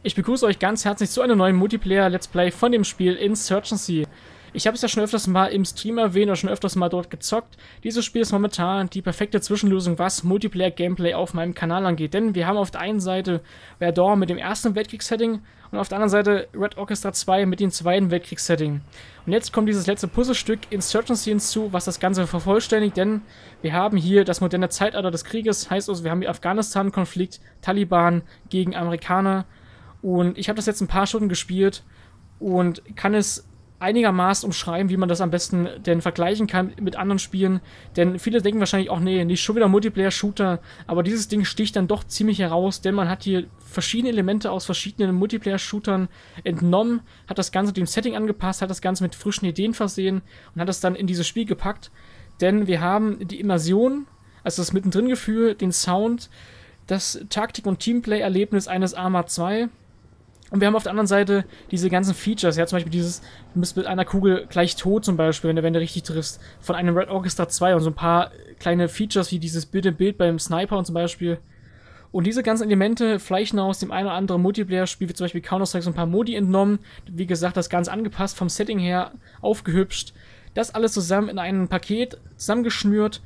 Ich begrüße euch ganz herzlich zu einem neuen Multiplayer-Let's Play von dem Spiel Insurgency. Ich habe es ja schon öfters mal im Stream erwähnt oder schon öfters mal dort gezockt. Dieses Spiel ist momentan die perfekte Zwischenlösung, was Multiplayer-Gameplay auf meinem Kanal angeht. Denn wir haben auf der einen Seite Verdun mit dem ersten Weltkriegssetting und auf der anderen Seite Red Orchestra 2 mit dem zweiten Weltkriegssetting. Und jetzt kommt dieses letzte Puzzlestück Insurgency hinzu, was das Ganze vervollständigt, denn wir haben hier das moderne Zeitalter des Krieges, heißt also, wir haben hier Afghanistan-Konflikt, Taliban gegen Amerikaner. Und ich habe das jetzt ein paar Stunden gespielt und kann es einigermaßen umschreiben, wie man das am besten denn vergleichen kann mit anderen Spielen. Denn viele denken wahrscheinlich auch, nee, nicht schon wieder Multiplayer-Shooter, aber dieses Ding sticht dann doch ziemlich heraus, denn man hat hier verschiedene Elemente aus verschiedenen Multiplayer-Shootern entnommen, hat das Ganze dem Setting angepasst, hat das Ganze mit frischen Ideen versehen und hat es dann in dieses Spiel gepackt. Denn wir haben die Immersion, also das Mittendrin-Gefühl, den Sound, das Taktik- und Teamplay-Erlebnis eines Arma 2. Und wir haben auf der anderen Seite diese ganzen Features, ja, zum Beispiel dieses, du bist mit einer Kugel gleich tot zum Beispiel, wenn du richtig triffst, von einem Red Orchestra 2 und so ein paar kleine Features wie dieses Bild im Bild beim Sniper und zum Beispiel. Und diese ganzen Elemente fleischen aus dem einen oder anderen Multiplayer-Spiel, wie zum Beispiel Counter-Strike, so ein paar Modi entnommen. Wie gesagt, das Ganze angepasst, vom Setting her aufgehübscht. Das alles zusammen in einem Paket zusammengeschnürt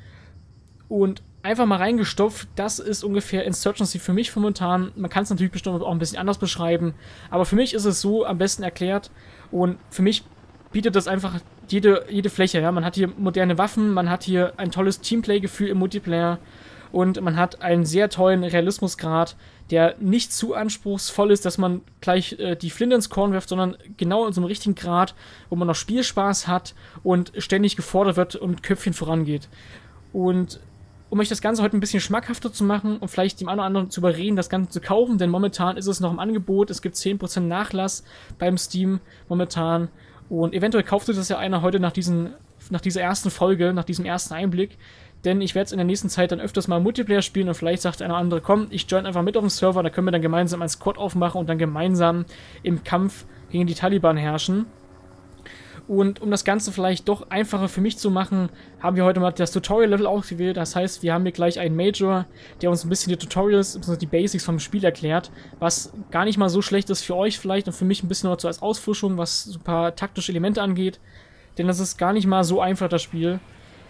und einfach mal reingestopft. Das ist ungefähr Insurgency für mich momentan. Man kann es natürlich bestimmt auch ein bisschen anders beschreiben, aber für mich ist es so am besten erklärt und für mich bietet das einfach jede Fläche. Ja? Man hat hier moderne Waffen, man hat hier ein tolles Teamplay-Gefühl im Multiplayer und man hat einen sehr tollen Realismusgrad, der nicht zu anspruchsvoll ist, dass man gleich die Flinte ins Korn wirft, sondern genau in so einem richtigen Grad, wo man noch Spielspaß hat und ständig gefordert wird und mit Köpfchen vorangeht. Und um euch das Ganze heute ein bisschen schmackhafter zu machen und vielleicht dem einen oder anderen zu überreden, das Ganze zu kaufen, denn momentan ist es noch im Angebot, es gibt 10% Nachlass beim Steam momentan und eventuell kauft sich das ja einer heute nach dieser ersten Folge, nach diesem ersten Einblick, denn ich werde es in der nächsten Zeit dann öfters mal Multiplayer spielen und vielleicht sagt einer oder andere, komm, ich join einfach mit auf den Server, da können wir dann gemeinsam einen Squad aufmachen und dann gemeinsam im Kampf gegen die Taliban herrschen. Und um das Ganze vielleicht doch einfacher für mich zu machen, haben wir heute mal das Tutorial-Level ausgewählt. Das heißt, wir haben hier gleich einen Major, der uns ein bisschen die Tutorials, bzw. die Basics vom Spiel erklärt, was gar nicht mal so schlecht ist für euch vielleicht und für mich ein bisschen noch so als Auffrischung, was so ein paar taktische Elemente angeht. Denn das ist gar nicht mal so einfach, das Spiel.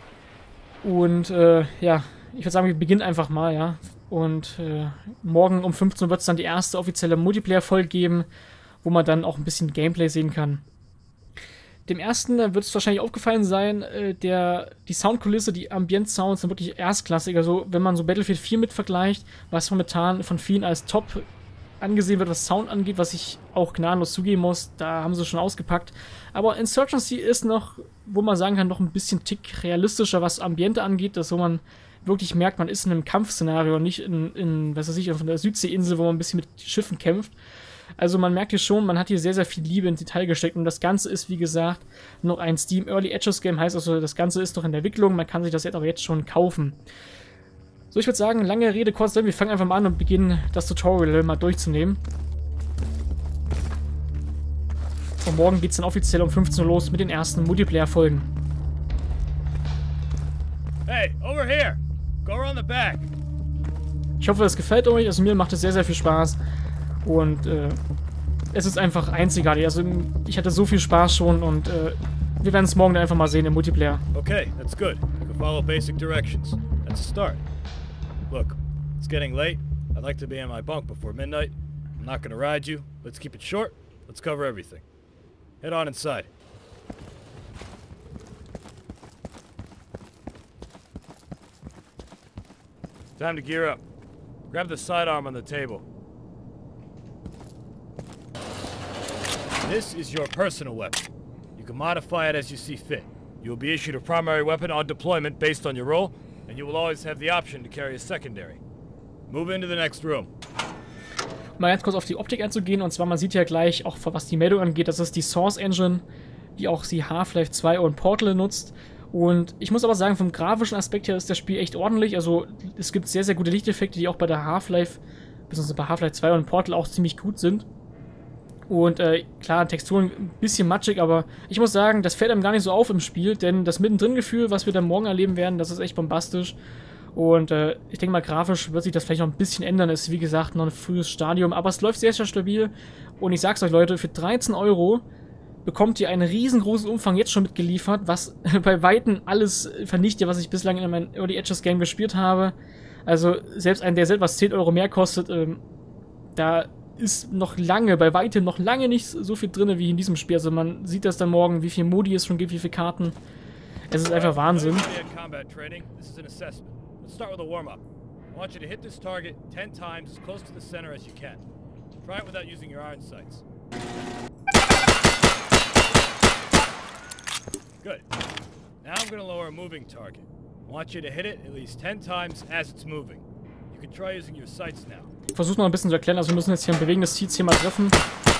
Und ja, ich würde sagen, wir beginnen einfach mal, ja. Und morgen um 15 Uhr wird es dann die erste offizielle Multiplayer-Folge geben, wo man dann auch ein bisschen Gameplay sehen kann. Dem ersten wird es wahrscheinlich aufgefallen sein, die Soundkulisse, die Ambient-Sounds sind wirklich erstklassig. Also wenn man so Battlefield 4 mit vergleicht, was momentan von vielen als Top angesehen wird, was Sound angeht, was ich auch gnadenlos zugeben muss, da haben sie schon ausgepackt. Aber Insurgency ist noch, wo man sagen kann, noch ein bisschen Tick realistischer, was Ambiente angeht, dass wo man wirklich merkt, man ist in einem Kampfszenario, nicht in was weiß ich, auf der Südseeinsel, wo man ein bisschen mit Schiffen kämpft. Also man merkt hier schon, man hat hier sehr, sehr viel Liebe ins Detail gesteckt und das Ganze ist, wie gesagt, noch ein Steam Early Access Game, heißt also, das Ganze ist noch in der Entwicklung, man kann sich das jetzt aber jetzt schon kaufen. So, ich würde sagen, lange Rede, kurz Sinn, wir fangen einfach mal an und beginnen das Tutorial mal durchzunehmen. Und morgen geht es dann offiziell um 15 Uhr los mit den ersten Multiplayer-Folgen. Hey, over here! Go around the back! Ich hoffe, es gefällt euch, also mir macht es sehr, sehr viel Spaß. Und es ist einfach einzigartig. Also ich hatte so viel Spaß schon und wir werden es morgen dann einfach mal sehen im Multiplayer. Okay, that's good. You can follow basic directions. That's a start. Look, it's getting late. I'd like to be in my bunk before midnight. I'm not gonna ride you. Let's keep it short. Let's cover everything. Head on inside. Time to gear up. Grab the sidearm on the table. This is your personal weapon. You can modify it as you see fit. You will be issued a primary weapon on deployment based on your role, and you will always have the option to carry a secondary. Move into the next room. Mal ganz kurz auf die Optik einzugehen, und zwar, man sieht ja gleich, auch was die Meldung angeht, das ist die Source Engine, die auch die Half-Life 2 und Portal nutzt. Und ich muss aber sagen, vom grafischen Aspekt her ist das Spiel echt ordentlich. Also es gibt sehr, sehr gute Lichteffekte, die auch bei der Half-Life, beziehungsweise bei Half-Life 2 und Portal auch ziemlich gut sind. Und klar, Texturen ein bisschen matschig, aber ich muss sagen, das fällt einem gar nicht so auf im Spiel, denn das Mittendrin-Gefühl, was wir dann morgen erleben werden, das ist echt bombastisch. Und ich denke mal, grafisch wird sich das vielleicht noch ein bisschen ändern. Ist wie gesagt noch ein frühes Stadium, aber es läuft sehr, sehr stabil. Und ich sag's euch, Leute, für 13 € bekommt ihr einen riesengroßen Umfang jetzt schon mitgeliefert, was bei Weitem alles vernichtet, was ich bislang in meinem Early Access Game gespielt habe. Also selbst ein DSL, was 10 € mehr kostet, da ist noch lange, bei weitem noch lange nicht so viel drin wie in diesem Spiel. Also man sieht das dann morgen, wie viel Modi es schon gibt, wie viele Karten. Es ist einfach Wahnsinn. Let's start with a warm-up. I want you to hit this target 10 times as close to the center as you can. Try it without using your iron sights. Good. Now I'm going to lower a moving target. I want you to hit it at least 10 times as it's moving. You can try using your sights now. Ich versuche noch ein bisschen zu erklären, also wir müssen jetzt hier ein bewegendes Zielziel mal treffen.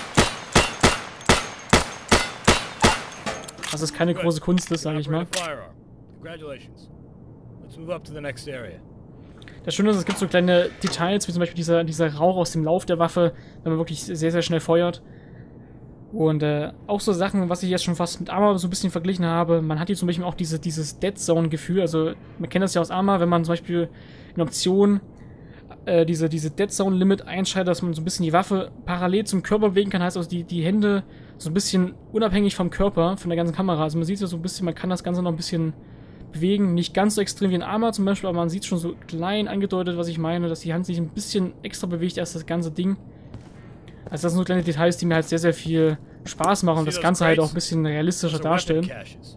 Das ist keine große Kunst ist, sage ich mal. Congratulations. Let's move up to the next area. Das Schöne ist, es gibt so kleine Details, wie zum Beispiel dieser Rauch aus dem Lauf der Waffe, wenn man wirklich sehr, sehr schnell feuert. Und auch so Sachen, was ich jetzt schon fast mit Arma so ein bisschen verglichen habe. Man hat hier zum Beispiel auch dieses Dead Zone-Gefühl. Also man kennt das ja aus Arma, wenn man zum Beispiel in Option diese Dead Zone-Limit einschaltet, dass man so ein bisschen die Waffe parallel zum Körper bewegen kann. Heißt also die Hände so ein bisschen unabhängig vom Körper, von der ganzen Kamera. Also man sieht ja so ein bisschen, man kann das Ganze noch ein bisschen bewegen. Nicht ganz so extrem wie in Arma zum Beispiel, aber man sieht schon so klein angedeutet, was ich meine, dass die Hand sich ein bisschen extra bewegt als das ganze Ding. Also das sind so kleine Details, die mir halt sehr, sehr viel Spaß machen und das Ganze halt auch ein bisschen realistischer darstellen.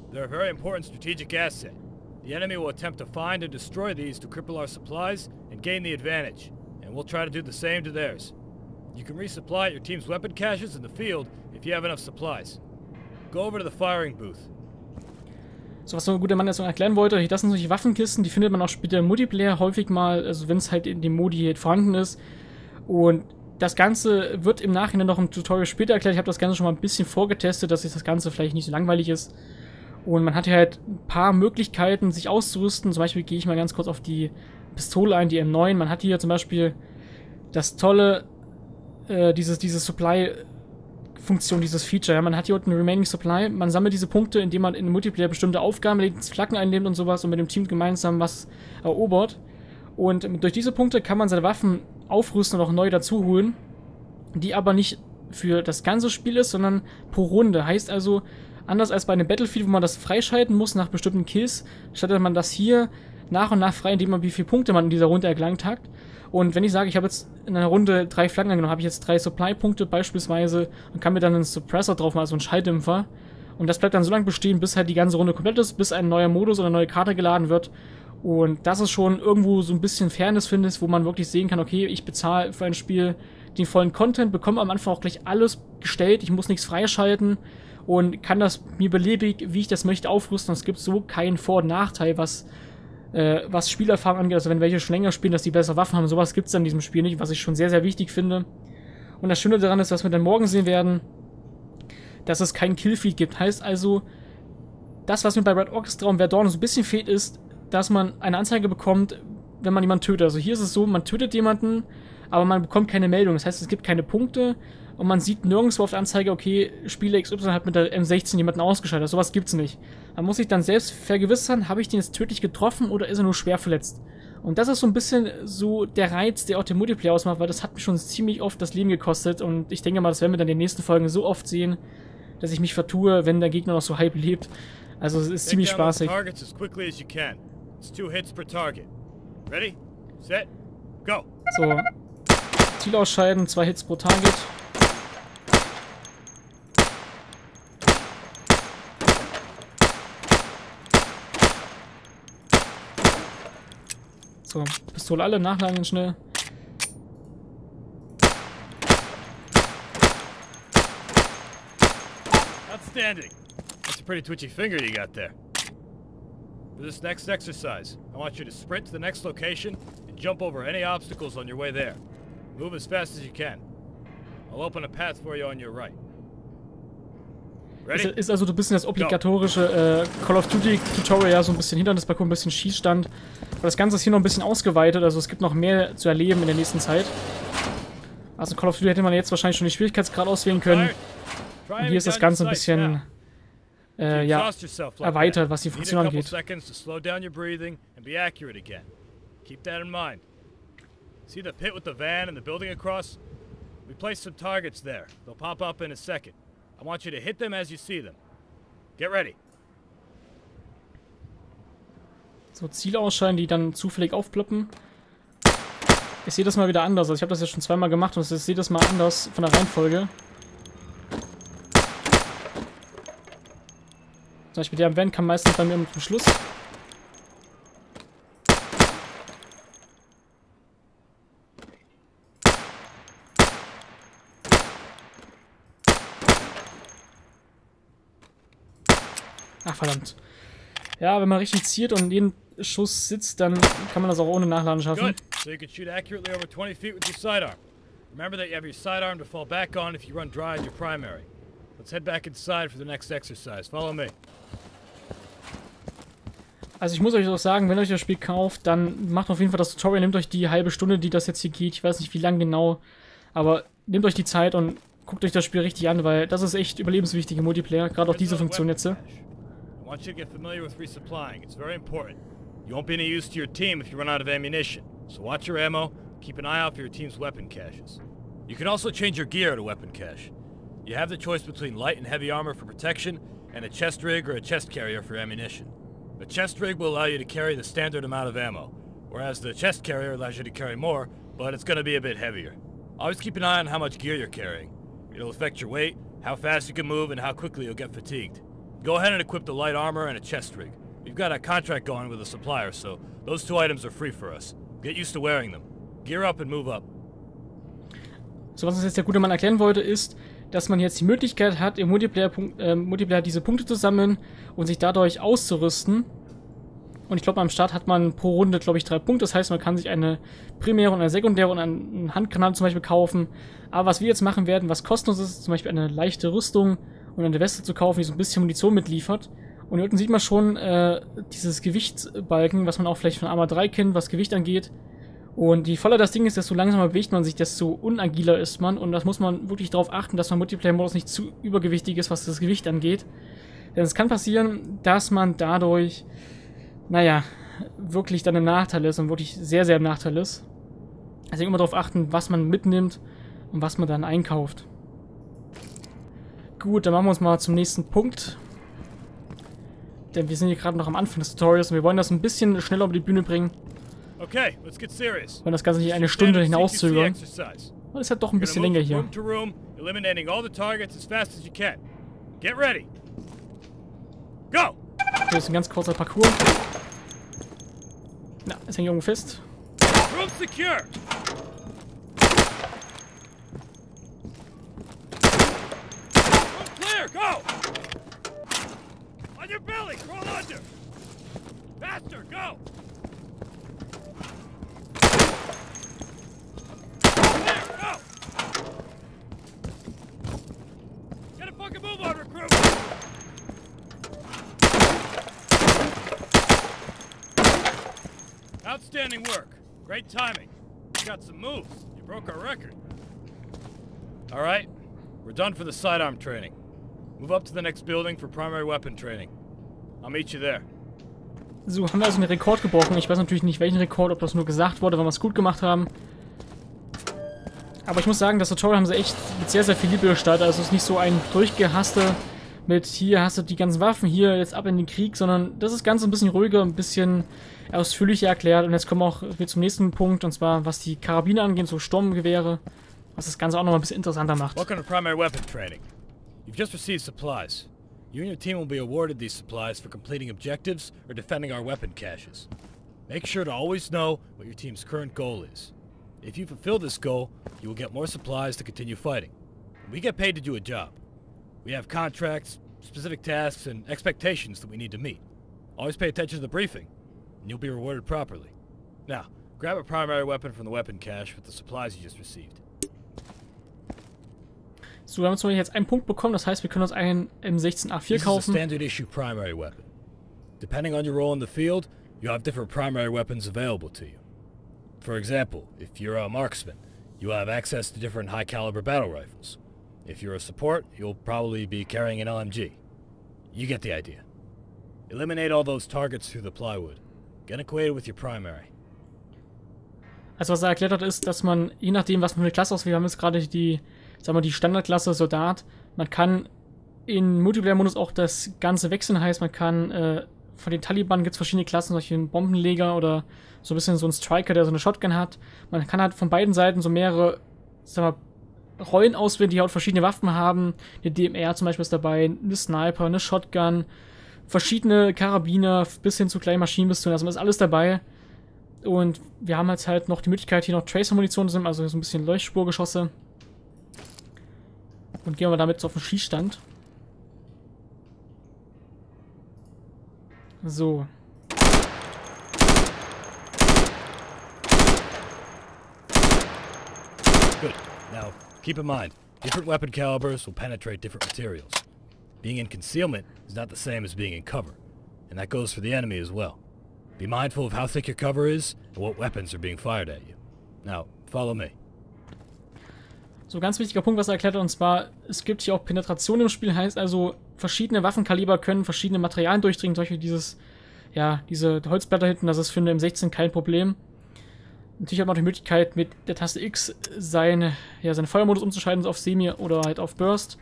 The enemy will attempt to find and destroy these to cripple our supplies and gain the advantage, and we'll try to do the same to theirs. You can resupply at your team's weapon caches in the field if you have enough supplies. Go over to the firing booth. So, was so ein guter Mann jetzt noch erklären wollte, das sind solche Waffenkisten, die findet man auch später im Multiplayer häufig mal, also wenn es halt in dem Modi halt vorhanden ist. Und das Ganze wird im Nachhinein noch im Tutorial später erklärt. Ich habe das Ganze schon mal ein bisschen vorgetestet, dass das Ganze vielleicht nicht so langweilig ist. Und man hat hier halt ein paar Möglichkeiten, sich auszurüsten. Zum Beispiel gehe ich mal ganz kurz auf die Pistole ein, die M9. Man hat hier zum Beispiel das tolle, diese Supply-Funktion, dieses Feature. Ja, man hat hier unten Remaining Supply. Man sammelt diese Punkte, indem man in den Multiplayer bestimmte Aufgaben erledigt, Flaggen einnimmt und sowas und mit dem Team gemeinsam was erobert. Und durch diese Punkte kann man seine Waffen aufrüsten und auch neu dazu holen, die aber nicht für das ganze Spiel ist, sondern pro Runde. Heißt also, anders als bei einem Battlefield, wo man das freischalten muss nach bestimmten Kills, schaltet man das hier nach und nach frei, indem man wie viele Punkte man in dieser Runde erlangt hat. Und wenn ich sage, ich habe jetzt in einer Runde 3 Flaggen angenommen, habe ich jetzt 3 Supply-Punkte beispielsweise und kann mir dann einen Suppressor drauf machen, also einen Schalldämpfer. Und das bleibt dann so lange bestehen, bis halt die ganze Runde komplett ist, bis ein neuer Modus oder eine neue Karte geladen wird. Und das ist schon irgendwo so ein bisschen Fairness, finde ich, wo man wirklich sehen kann, okay, ich bezahle für ein Spiel den vollen Content, bekomme am Anfang auch gleich alles gestellt, ich muss nichts freischalten und kann das mir beliebig, wie ich das möchte, aufrüsten. Es gibt so keinen Vor- und Nachteil, was Spielerfahrung angeht. Also wenn welche schon länger spielen, dass die bessere Waffen haben, sowas gibt es in diesem Spiel nicht, was ich schon sehr, sehr wichtig finde. Und das Schöne daran ist, was wir dann morgen sehen werden, dass es keinen Killfeed gibt. Heißt also, das, was mir bei Red Orchestra und Verdorn so ein bisschen fehlt, ist, dass man eine Anzeige bekommt, wenn man jemanden tötet. Also hier ist es so, man tötet jemanden, aber man bekommt keine Meldung. Das heißt, es gibt keine Punkte und man sieht nirgendwo auf der Anzeige, okay, Spieler XY hat mit der M16 jemanden ausgeschaltet. Sowas gibt's nicht. Man muss sich dann selbst vergewissern, habe ich den jetzt tödlich getroffen oder ist er nur schwer verletzt? Und das ist so ein bisschen so der Reiz, der auch den Multiplayer ausmacht, weil das hat mir schon ziemlich oft das Leben gekostet und ich denke mal, das werden wir dann in den nächsten Folgen so oft sehen, dass ich mich vertue, wenn der Gegner noch so halb lebt. Also es ist ziemlich spaßig. So, Ziel ausscheiden, 2 Hits pro Target. So, Pistole alle, nachladen schnell. Outstanding. That's a pretty twitchy finger you got there. For this next exercise, I want you to sprint to the next location and jump over any obstacles on your way there. Move as fast as you can. I'll open a path for you on your right. Ready? Ist also so ein bisschen das obligatorische Call of Duty Tutorial, ja, so ein bisschen Hindernisparcours, ein bisschen Schießstand. Aber das Ganze ist hier noch ein bisschen ausgeweitet, also es gibt noch mehr zu erleben in der nächsten Zeit. Also Call of Duty hätte man jetzt wahrscheinlich schon den Schwierigkeitsgrad auswählen können. Und hier ist das Ganze ein bisschen ja, erweitert, was die Funktion angeht. Keep that in mind. See the pit with the van and the building across? We placed some targets there. They'll pop up in a second. I want you to hit them as you see them. Get ready. So Ziele ausschalten, die dann zufällig aufploppen. Ich sehe das mal wieder anders. Also ich habe das ja schon zweimal gemacht und ich sehe das mal anders von der Reihenfolge. Zum Beispiel der Van kam meistens bei mir zum Schluss. Ach verdammt. Ja, wenn man richtig zielt und jeden Schuss sitzt, dann kann man das auch ohne Nachladen schaffen. Good. So you can shoot accurately over 20 feet with your sidearm. Remember that you have your sidearm to fall back on if you run dry in your primary. Let's head back inside for the next exercise. Follow me. Also ich muss euch auch sagen, wenn ihr euch das Spiel kauft, dann macht auf jeden Fall das Tutorial, nehmt euch die halbe Stunde, die das jetzt hier geht. Ich weiß nicht, wie lang genau, aber nehmt euch die Zeit und guckt euch das Spiel richtig an, weil das ist echt überlebenswichtig im Multiplayer, gerade auch diese Funktion jetzt. I want you to get familiar with resupplying. It's very important. You won't be any use to your team if you run out of ammunition. So watch your ammo, keep an eye out for your team's weapon caches. You can also change your gear to weapon cache. You have the choice between light and heavy armor for protection, and a chest rig or a chest carrier for ammunition. The chest rig will allow you to carry the standard amount of ammo, whereas the chest carrier allows you to carry more, but it's going to be a bit heavier. Always keep an eye on how much gear you're carrying. It'll affect your weight, how fast you can move, and how quickly you'll get fatigued. Go ahead and equip the light armor and a chest rig. We've got a contract going with a supplier, so those two items are free for us. Get used to wearing them. Gear up and move up. So, was uns jetzt der gute Mann erklären wollte, ist, dass man jetzt die Möglichkeit hat, im Multiplayer diese Punkte zu sammeln und sich dadurch auszurüsten. Und ich glaube, am Start hat man pro Runde, glaube ich, 3 Punkte. Das heißt, man kann sich eine primäre und eine sekundäre und einen Handgranate zum Beispiel kaufen. Aber was wir jetzt machen werden, was kostenlos ist, zum Beispiel eine leichte Rüstung und eine Weste zu kaufen, die so ein bisschen Munition mitliefert. Und hier unten sieht man schon dieses Gewichtsbalken, was man auch vielleicht von Arma 3 kennt, was Gewicht angeht. Und je voller das Ding ist, desto langsamer bewegt man sich, desto unagiler ist man. Und das muss man wirklich darauf achten, dass man Multiplayer-Modus nicht zu übergewichtig ist, was das Gewicht angeht. Denn es kann passieren, dass man dadurch, naja, wirklich dann im Nachteil ist und wirklich sehr, sehr im Nachteil ist. Deswegen immer darauf achten, was man mitnimmt und was man dann einkauft. Gut, dann machen wir uns mal zum nächsten Punkt. Denn wir sind hier gerade noch am Anfang des Tutorials und wir wollen das ein bisschen schneller über die Bühne bringen. Okay, let's get serious. Wir wollen das Ganze nicht eine Stunde hinauszögern. Und es hat doch ein bisschen länger hier. Eliminating all the targets as fast as you can. Get ready. Go! Hier ist ein ganz kurzer Parcours. Na, ist hängt irgendwo fest. Room secure. Room clear, go! On your belly, crawl under. Faster, go! Clear, go! Get a fucking move on, recruit! Outstanding work. Great timing. You got some moves. You broke our record. All right, we're done for the sidearm training. Move up to the next building for primary weapon training. I'll meet you there. So, haben wir also einen Rekord gebrochen. Ich weiß natürlich nicht, welchen Rekord, ob das nur gesagt wurde, weil wir es gut gemacht haben. Aber ich muss sagen, das Tutorial haben sie echt mit sehr, sehr viel Liebe gestaltet. Also es ist nicht so ein Durchgehaste mit hier hast du die ganzen Waffen, hier jetzt ab in den Krieg, sondern das ist ganz ein bisschen ruhiger, ein bisschen ausführlicher erklärt. Und jetzt kommen wir zum nächsten Punkt, und zwar was die Karabiner angeht, so Sturmgewehre, was das Ganze auch noch mal ein bisschen interessanter macht. Welcome to primary weapon training. You've just received supplies. You and your team will be awarded these supplies for completing objectives or defending our weapon caches. Make sure to always know what your team's current goal is. If you fulfill this goal, you will get more supplies to continue fighting. We get paid to do a job. We have contracts, specific tasks, and expectations that we need to meet. Always pay attention to the briefing, and you'll be rewarded properly. Now, grab a primary weapon from the weapon cache with the supplies you just received. So, wir haben jetzt einen Punkt bekommen, das heißt, wir können uns einen M16A4 kaufen. This is a standard issue primary weapon. Depending on your role in the field, you'll have different primary weapons available to you. For example, if you're a marksman, you'll have access to different high-caliber battle rifles. If you're a support, you'll probably be carrying an LMG. You get the idea. Eliminate all those targets through the plywood. Get acquainted with your primary. Also was er erklärt hat, ist, dass man, je nachdem, was für eine Klasse auswählt, wir haben jetzt gerade die, sagen wir, die Standardklasse Soldat, man kann in Multiplayer-Modus auch das Ganze wechseln, heißt, man kann, von den Taliban gibt es verschiedene Klassen, solche Bombenleger oder so ein bisschen so ein Striker, der so eine Shotgun hat. Man kann halt von beiden Seiten so mehrere, sagen wir, Rollen auswählen, die halt verschiedene Waffen haben. Eine DMR zum Beispiel ist dabei, eine Sniper, eine Shotgun, verschiedene Karabiner bis hin zu kleinen Maschinenpistolen, also ist alles dabei. Und wir haben jetzt halt noch die Möglichkeit, hier noch Tracer-Munition zu nehmen, also so ein bisschen Leuchtspurgeschosse. Und gehen wir damit so auf den Schießstand. So. Good. Now, keep in mind, different weapon calibers will penetrate different materials. Being in concealment is not the same as being in cover, and that goes for the enemy as well. Be mindful of how thick your cover is and what weapons are being fired at you. Now, follow me. So, ganz wichtiger Punkt, was er erklärt hat, und zwar, es gibt hier auch Penetration im Spiel, heißt also, verschiedene Waffenkaliber können verschiedene Materialien durchdringen, zum Beispiel dieses, ja, diese Holzblätter hinten, das ist für eine M16 kein Problem. Natürlich hat man auch die Möglichkeit, mit der Taste X seinen Feuermodus umzuschalten, auf Semi oder halt auf Burst.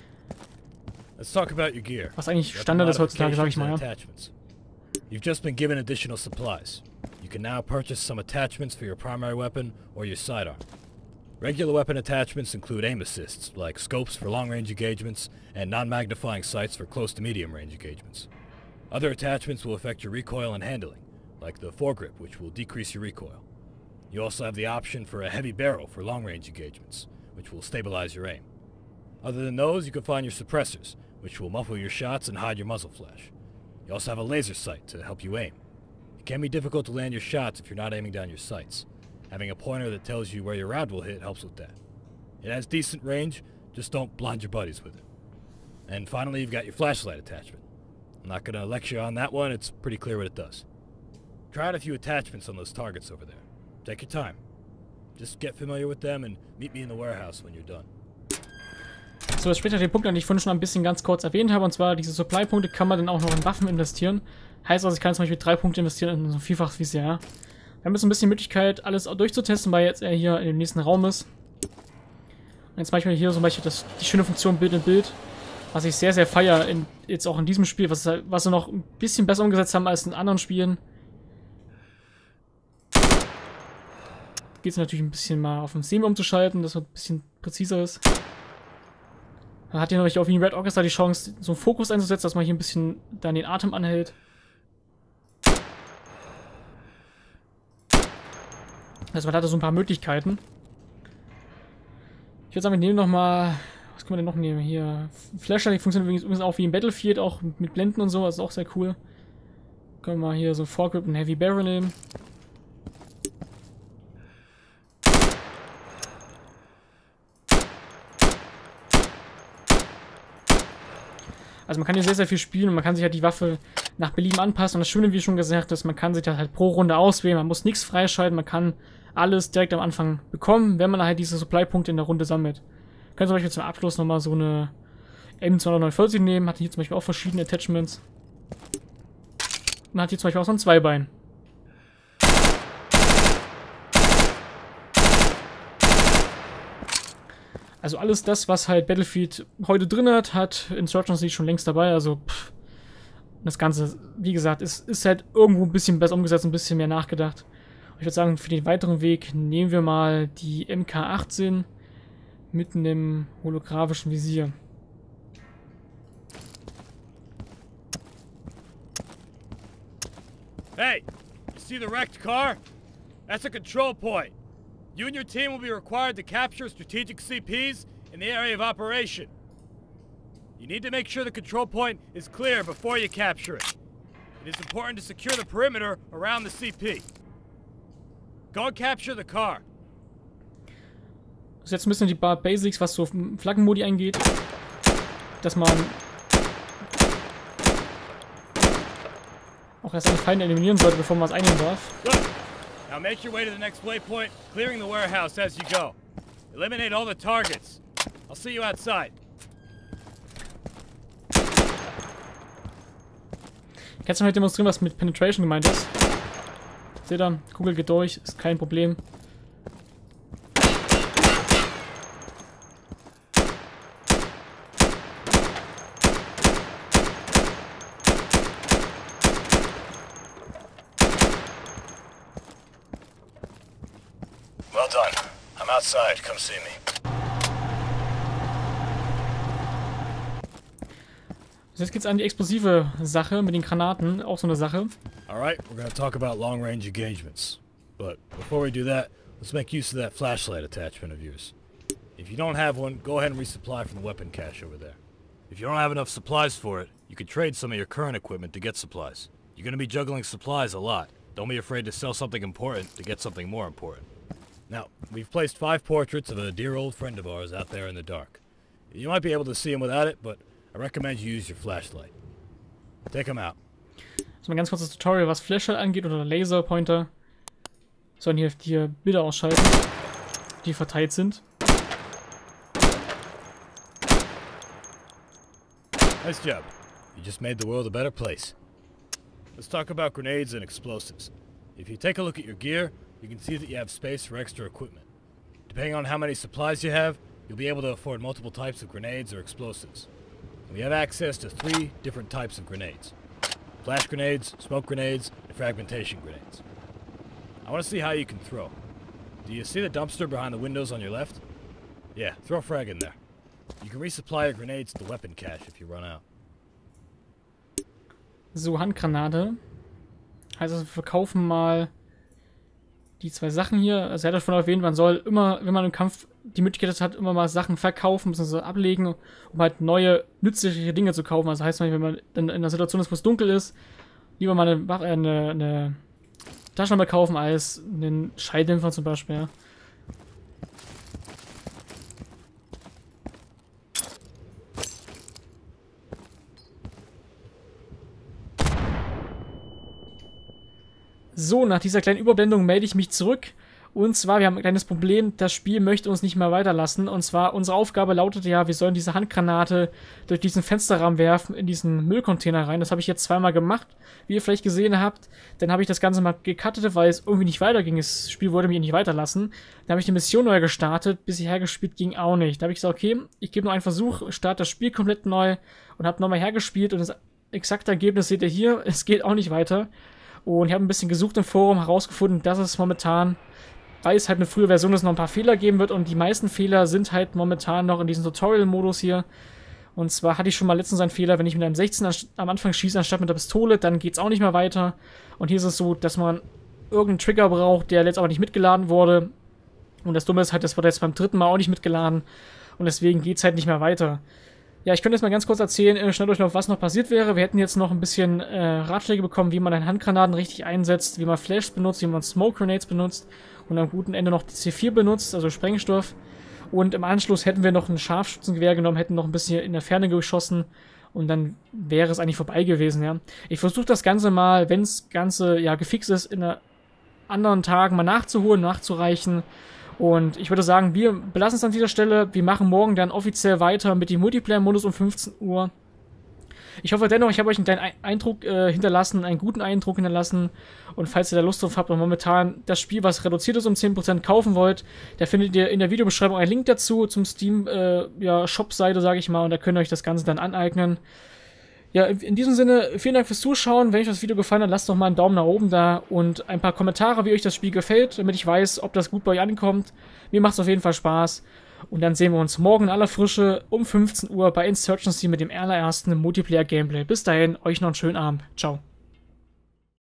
Let's talk about your gear. Was eigentlich Standard ist heutzutage, sag ich mal, ja. You've just been given additional supplies. You can now purchase some attachments for your primary weapon or your sidearm. Regular weapon attachments include aim assists, like scopes for long-range engagements and non-magnifying sights for close to medium-range engagements. Other attachments will affect your recoil and handling, like the foregrip, which will decrease your recoil. You also have the option for a heavy barrel for long-range engagements, which will stabilize your aim. Other than those, you can find your suppressors, which will muffle your shots and hide your muzzle flash. You also have a laser sight to help you aim. It can be difficult to land your shots if you're not aiming down your sights. Having a pointer that tells you where your round will hit helps with that. It has decent range, just don't blind your buddies with it. And finally, you've got your flashlight attachment. I'm not gonna lecture on that one, it's pretty clear what it does. Try out a few attachments on those targets over there. Take your time. Just get familiar with them and meet me in the warehouse when you're done. So, das spricht halt den Punkt, den ich vorhin schon ein bisschen ganz kurz erwähnt habe, und zwar diese Supply-Punkte kann man dann auch noch in Waffen investieren. Heißt also, ich kann zum Beispiel 3 Punkte investieren in so ein Vielfaches wie es ja. Wir haben jetzt ein bisschen die Möglichkeit, alles durchzutesten, weil jetzt er hier in dem nächsten Raum ist. Und jetzt zum Beispiel zum Beispiel die schöne Funktion Bild in Bild, was ich sehr, sehr feiere, jetzt auch in diesem Spiel, was sie noch ein bisschen besser umgesetzt haben als in anderen Spielen. Geht es natürlich ein bisschen mal auf den Semi umzuschalten, dass es ein bisschen präziser ist. Man hat hier natürlich auch wie in Red Orchestra die Chance, so einen Fokus einzusetzen, dass man hier ein bisschen dann den Atem anhält. Also man hat da so ein paar Möglichkeiten. Ich würde sagen, wir nehmen nochmal... Was können wir denn noch nehmen? Hier, Flasher, die funktionieren übrigens auch wie im Battlefield, auch mit Blenden und so, das ist auch sehr cool. Können wir mal hier so Foregrip und Heavy Barrel nehmen. Also man kann hier sehr, sehr viel spielen und man kann sich halt die Waffe nach Belieben anpassen. Und das Schöne, wie schon gesagt ist, man kann sich das halt pro Runde auswählen. Man muss nichts freischalten, man kann alles direkt am Anfang bekommen, wenn man halt diese Supply-Punkte in der Runde sammelt. Können zum Beispiel zum Abschluss nochmal so eine M249 nehmen. Hat hier zum Beispiel auch verschiedene Attachments. Und hat hier zum Beispiel auch so ein Zweibein. Also alles das, was halt Battlefield heute drin hat Insurgency schon längst dabei. Also das Ganze, wie gesagt, ist halt irgendwo ein bisschen besser umgesetzt, ein bisschen mehr nachgedacht. Und ich würde sagen, für den weiteren Weg nehmen wir mal die MK18 mit einem holographischen Visier. Hey, you see the wrecked car? That's a control point. You and your team will be required to capture strategic CPs in the area of operation. You need to make sure the control point is clear before you capture it. It is important to secure the perimeter around the CP. Go and capture the car. Das ist jetzt ein bisschen die Basics, was so Flaggenmodi angeht. Dass man auch erst einen Feind eliminieren sollte, bevor man es einnehmen darf. Good. Now make your way to the next waypoint, clearing the warehouse as you go. Eliminate all the targets. I'll see you outside. Kannst du mal demonstrieren, was mit Penetration gemeint ist? Seht ihr, Kugel geht durch, ist kein Problem. inside, come see me. Jetzt geht's an die explosive Sache mit den Granaten, auch so eine Sache. Alright, we're gonna talk about long-range engagements. But before we do that, let's make use of that flashlight attachment of yours. If you don't have one, go ahead and resupply from the weapon cache over there. If you don't have enough supplies for it, you could trade some of your current equipment to get supplies. You're gonna be juggling supplies a lot. Don't be afraid to sell something important to get something more important. Now, we've placed 5 portraits of a dear old friend of ours out there in the dark. You might be able to see him without it, but I recommend you use your flashlight. Take him out. Das ist mal ein ganz kurzes Tutorial, was Flashlight angeht oder Laserpointer. Sollen hier die Bilder ausschalten, die verteilt sind. Nice job. You just made the world a better place. Let's talk about grenades and explosives. If you take a look at your gear, you can see that you have space for extra equipment. Depending on how many supplies you have, you'll be able to afford multiple types of grenades or explosives. We have access to 3 different types of grenades. Flash grenades, smoke grenades, and fragmentation grenades. I want to see how you can throw. Do you see the dumpster behind the windows on your left? Yeah, throw a frag in there. You can resupply your grenades to the weapon cache if you run out. So, Handgranate. Heißt also, wir verkaufen mal die 2 Sachen hier. Also er hat davon erwähnt, man soll immer, wenn man im Kampf die Möglichkeit hat, immer mal Sachen verkaufen bzw. ablegen, um halt neue, nützliche Dinge zu kaufen. Also heißt, wenn man dann in einer Situation ist, wo es dunkel ist, lieber mal eine Taschenlampe kaufen als einen Schalldämpfer zum Beispiel. Ja. So, nach dieser kleinen Überblendung melde ich mich zurück. Und zwar, wir haben ein kleines Problem, das Spiel möchte uns nicht mehr weiterlassen. Und zwar, unsere Aufgabe lautete ja, wir sollen diese Handgranate durch diesen Fensterrahmen werfen, in diesen Müllcontainer rein. Das habe ich jetzt 2-mal gemacht, wie ihr vielleicht gesehen habt. Dann habe ich das Ganze mal gecuttet, weil es irgendwie nicht weiterging. Das Spiel wollte mich nicht weiterlassen. Dann habe ich die Mission neu gestartet, bis ich hergespielt ging auch nicht. Da habe ich gesagt, okay, ich gebe nur einen Versuch, starte das Spiel komplett neu und habe nochmal hergespielt. Und das exakte Ergebnis seht ihr hier, es geht auch nicht weiter. Und ich habe ein bisschen gesucht im Forum, herausgefunden, dass es momentan, weil es halt eine frühe Version ist, noch ein paar Fehler geben wird. Und die meisten Fehler sind halt momentan noch in diesem Tutorial-Modus hier. Und zwar hatte ich schon mal letztens einen Fehler, wenn ich mit einem 16 am Anfang schieße, anstatt mit der Pistole, dann geht es auch nicht mehr weiter. Und hier ist es so, dass man irgendeinen Trigger braucht, der letztendlich aber nicht mitgeladen wurde. Und das Dumme ist halt, das wurde jetzt beim 3. Mal auch nicht mitgeladen. Und deswegen geht es halt nicht mehr weiter. Ja, ich könnte jetzt mal ganz kurz erzählen, schnell euch noch, was noch passiert wäre. Wir hätten jetzt noch ein bisschen Ratschläge bekommen, wie man dann Handgranaten richtig einsetzt, wie man Flash benutzt, wie man Smoke Grenades benutzt und am guten Ende noch die C4 benutzt, also Sprengstoff. Und im Anschluss hätten wir noch ein Scharfschützengewehr genommen, hätten noch ein bisschen in der Ferne geschossen und dann wäre es eigentlich vorbei gewesen, ja. Ich versuche das Ganze mal, wenn das Ganze ja gefixt ist, in anderen Tagen mal nachzuholen, nachzureichen. Und ich würde sagen, wir belassen es an dieser Stelle. Wir machen morgen dann offiziell weiter mit dem Multiplayer-Modus um 15 Uhr. Ich hoffe dennoch, ich habe euch einen kleinen Eindruck hinterlassen, einen guten Eindruck hinterlassen. Und falls ihr da Lust drauf habt und momentan das Spiel, was reduziert ist, um 10% kaufen wollt, da findet ihr in der Videobeschreibung einen Link dazu, zum Steam-Shop-Seite, sage ich mal. Und da könnt ihr euch das Ganze dann aneignen. Ja, in diesem Sinne, vielen Dank fürs Zuschauen. Wenn euch das Video gefallen hat, lasst doch mal einen Daumen nach oben da und ein paar Kommentare, wie euch das Spiel gefällt, damit ich weiß, ob das gut bei euch ankommt. Mir macht es auf jeden Fall Spaß. Und dann sehen wir uns morgen in aller Frische um 15 Uhr bei Insurgency mit dem allerersten Multiplayer-Gameplay. Bis dahin, euch noch einen schönen Abend. Ciao.